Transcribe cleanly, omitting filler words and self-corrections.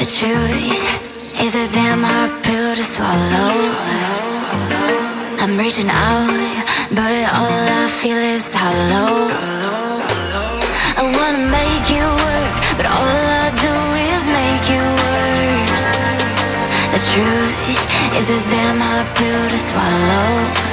truth is a damn hard pill to swallow. I'm reaching out, but all I feel is hollow. I wanna make you work, but all I do is make you worse. The truth is a damn hard pill to swallow.